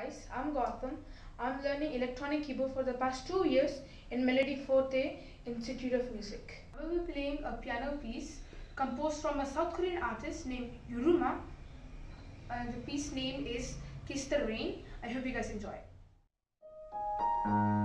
guys, I'm Gautam. I'm learning electronic keyboard for the past 2 years in Melody Forte Institute of Music. I will be playing a piano piece composed from a South Korean artist named Yuruma. The piece name is Kiss the Rain. I hope you guys enjoy.